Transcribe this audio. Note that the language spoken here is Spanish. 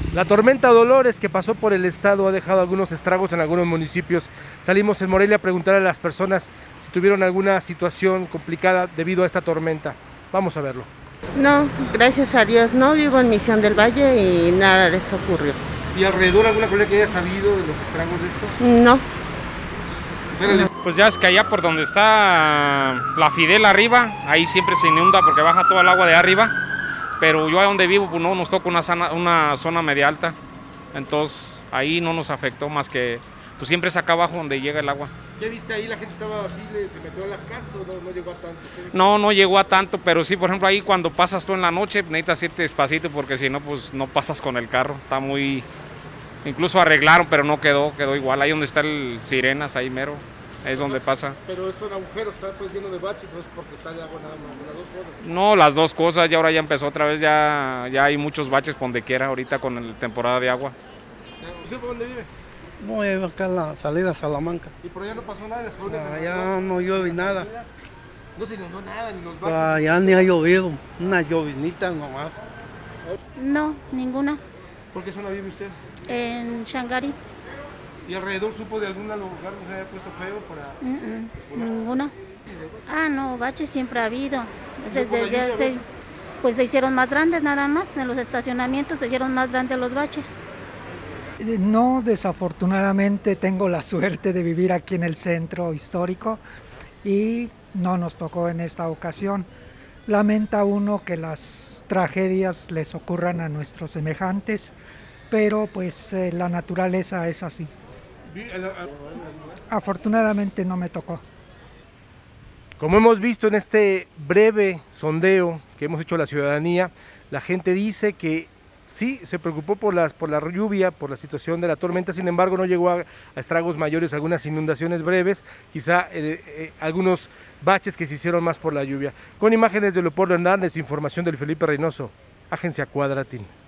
La tormenta Dolores que pasó por el estado ha dejado algunos estragos en algunos municipios. Salimos en Morelia a preguntar a las personas si tuvieron alguna situación complicada debido a esta tormenta. Vamos a verlo. No, gracias a Dios, no vivo en Misión del Valle y nada de eso ocurrió. ¿Y alrededor alguna colega que haya sabido de los estragos de esto? No. Pues ya es que allá por donde está la Fidel arriba, ahí siempre se inunda porque baja toda el agua de arriba. Pero yo a donde vivo, pues no, nos toca una zona media alta, entonces ahí no nos afectó más que, pues siempre es acá abajo donde llega el agua. ¿Qué viste ahí? ¿La gente estaba así, se metió en las casas o no llegó a tanto? No llegó a tanto, pero sí, por ejemplo, ahí cuando pasas tú en la noche, necesitas irte despacito porque si no, pues no pasas con el carro, está muy... Incluso arreglaron, pero no quedó igual, ahí donde está el Sirenas, ahí mero, es donde pasa. Pero son agujeros, está pues lleno de baches, o es porque está el agua nada más, las dos cosas. No, las dos cosas, ya ahora ya empezó otra vez, ya hay muchos baches por donde quiera ahorita con la temporada de agua. ¿Usted por dónde vive? No, acá en la salida a Salamanca. ¿Y por allá no pasó nada en las colonias? Allá no llueve nada. No se inundó nada, ni los baches. Allá ni ha llovido, unas lloviznitas nomás. No, ninguna. ¿Por qué zona vive usted? En Shangari, ¿Y alrededor supo de algún lugar que se haya puesto feo para...? ninguna. No, baches siempre ha habido. por la lluvia, Pues se hicieron más grandes nada más, en los estacionamientos se hicieron más grandes los baches. No, desafortunadamente tengo la suerte de vivir aquí en el centro histórico y no nos tocó en esta ocasión. Lamenta uno que las tragedias les ocurran a nuestros semejantes, pero pues la naturaleza es así. Afortunadamente no me tocó. Como hemos visto en este breve sondeo que hemos hecho a la ciudadanía, la gente dice que sí, se preocupó por la lluvia, por la situación de la tormenta, sin embargo no llegó a estragos mayores, algunas inundaciones breves, quizá algunos baches que se hicieron más por la lluvia. Con imágenes de Leopoldo Hernández, información del Felipe Reynoso, Agencia Cuadratín.